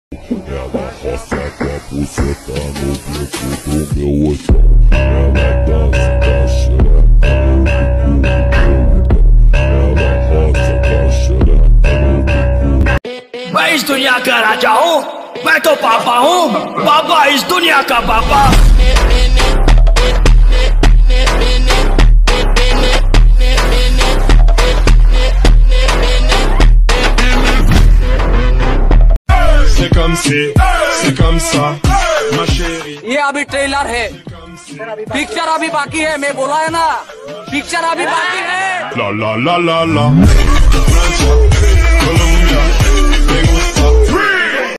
Ela roça com a buceta no bico do meu oitão. Ela dança com a xereca no bico do meu oitão. Ela roça com a xereca no bico. मैं इस दुनिया का राजा हूँ, मैं तो पापा हूँ, पापा इस दुनिया का पापा। C'est comme ça, ma chérie. ये अभी ट्रेलर है, पिक्चर अभी बाकी है। मैं बोला है ना, पिक्चर अभी बाकी है। La la la la la.